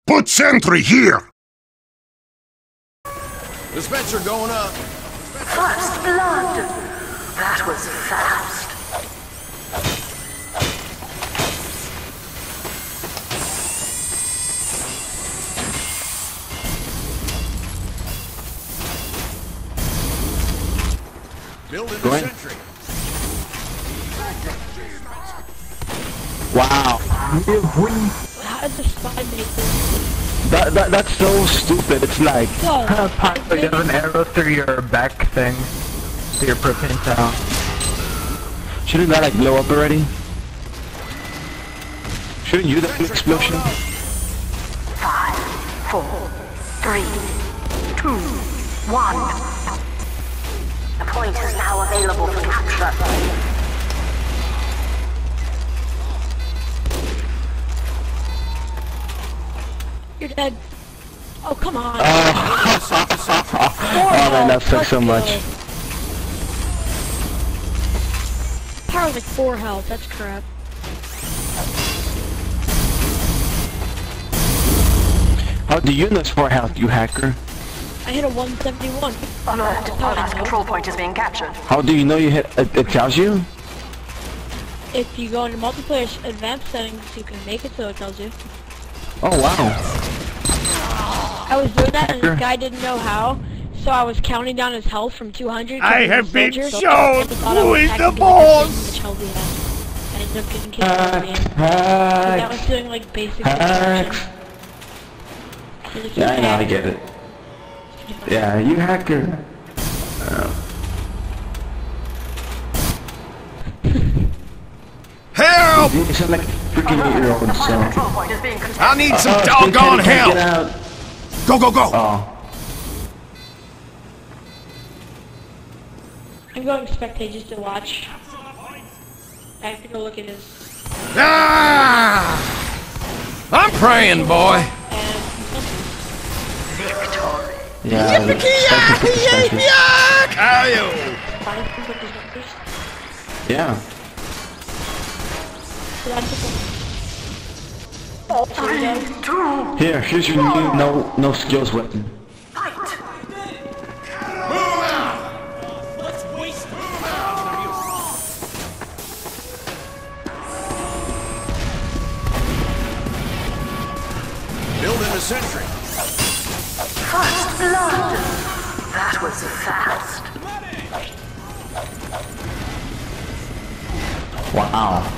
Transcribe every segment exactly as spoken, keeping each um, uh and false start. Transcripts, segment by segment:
Put sentry here! Dispenser going up. First blood. That was fast. Building Go the in. sentry. Wow. How did the spy make this? That, that that's so stupid. It's like No. Papa, you have an arrow through your back thing. To your propane tank. shouldn't that like blow up already? Shouldn't you that explosion? Five, four, three, two, one. The point is now available for capture. You're dead. Oh, come on. Oh man, that sucks so much. Power's like four health, that's crap. How do you know it's four health, you hacker? I hit a one seventy-one. Alert, our last control point is being captured. How do you know you hit? It, it tells you? If you go into multiplayer advanced settings, you can make it so it tells you. Oh wow. I was doing that and Hacker. this guy didn't know how, so I was counting down his health from two hundred. I have been soldier, so shown I thought I who was is the hacking because I boss! didn't know how much health he had. I ended up getting killed Hack, at the end. So that was hack, doing like basic hack. detection. So like, Yeah, I you know, I hack- get it. Yeah, you hacker. Oh. Help! You sound like a freaking eight-year-old, The so... final control point is being controlled. I need some Oh, doggone Spin Teddy can't help! get out. Go, go, go! Oh. I'm going to spectate just to watch. I have to go look at his. Ah! I'm praying, boy. And Victory. Yeah, the spectacle suspension. find him with his numbers. Yeah. So that's a Three, two, Here, here's your new no no skills weapon. fight. Building the sentry. First blood. That was fast. Wow.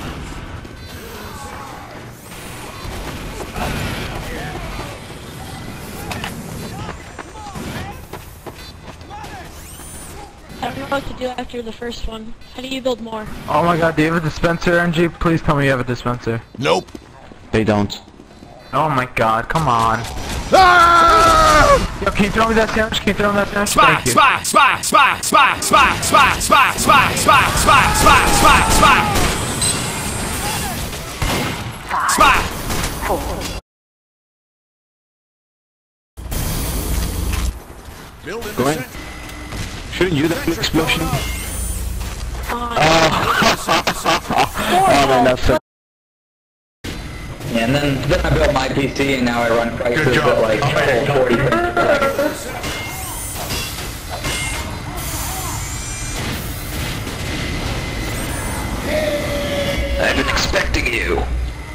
I don't know what to do after the first one. How do you build more? Oh my god, do you have a dispenser, N G? Please tell me you have a dispenser. Nope. They don't. Oh my god, come on. Ah! Yo, can you throw me that sandwich? Can you throw me that sandwich? Spy, Thank you. spy, spy, spy, spy, spy, spy, spy, spy, spy, spy, spy, spy, spy. Spy. Four. Building Go the in. sentry. Shouldn't you that explosion? Fine. Oh man, that's so... Yeah, and then, then I built my P C and now I run prices at like full forty frames. I've been expecting you.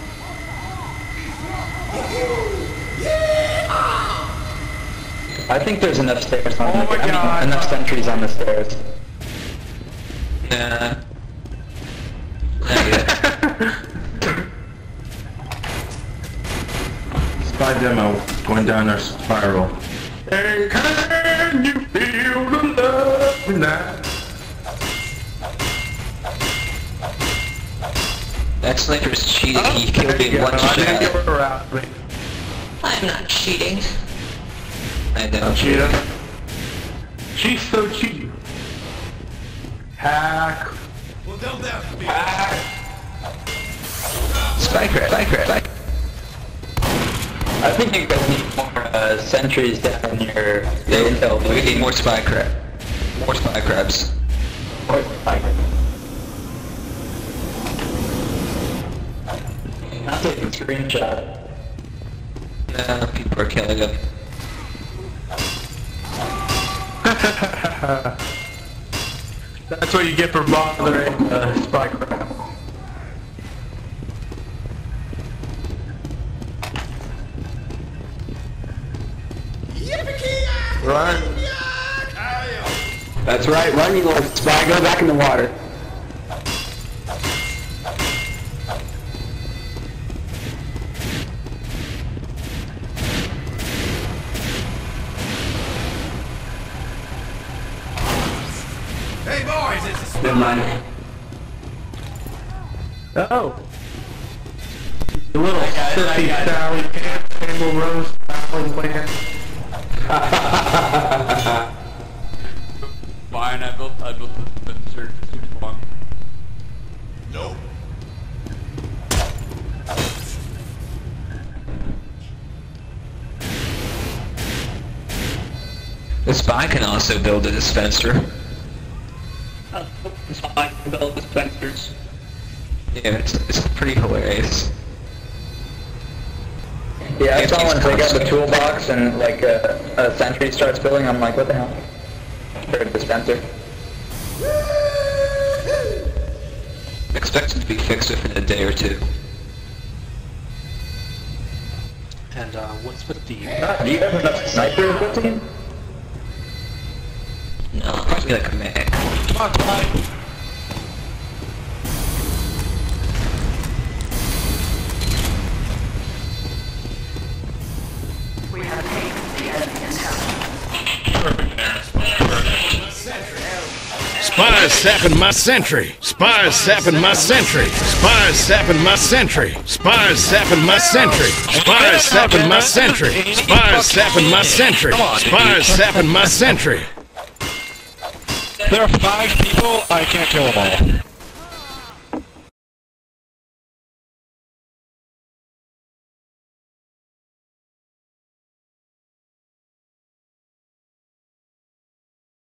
I think there's enough stairs on Oh the, my I mean, God. enough sentries on the stairs. Nah. Not yet. Spy demo going down our spiral. Hey, can you feel the love tonight? That sniper's cheating, he killed me in one I knew shot. you were around me. I'm not cheating. I know. Cheetah. She's so cheap. Hack. Hack. Spike rat, spike rat, spike. I think you guys need more uh, sentries down your the intel. We need more spy crab. More spy crabs. More spy crabs. I'm taking a screenshot. Yeah, people are killing him. That's what you get for bothering uh, spy crap. Run. That's right, run, you little spy. Go back in the water. Hey boys, it's a Never mind. Oh. The little sissy Sally can't handle Rose Sally land. Fine, I built, I built the Spencer super long. no. The spy can also build a dispenser. The spy can build dispensers. Yeah, it's, it's pretty hilarious. Yeah, I saw one take out the toolbox and like a, a sentry starts building. I'm like, what the hell? For a dispenser. Expected to be fixed within a day or two. And uh, what's with the... God, do you have enough snipers with you? No, probably like a man. Come on, come on. We have taken the enemy tower. Perfect there. Spies sapping my sentry. Spies sapping my sentry. Spies sapping my sentry. Spies sapping my sentry. Spies sapping my sentry. Spies sapping my sentry. Spies sapping my sentry. There are five people, I can't kill them all.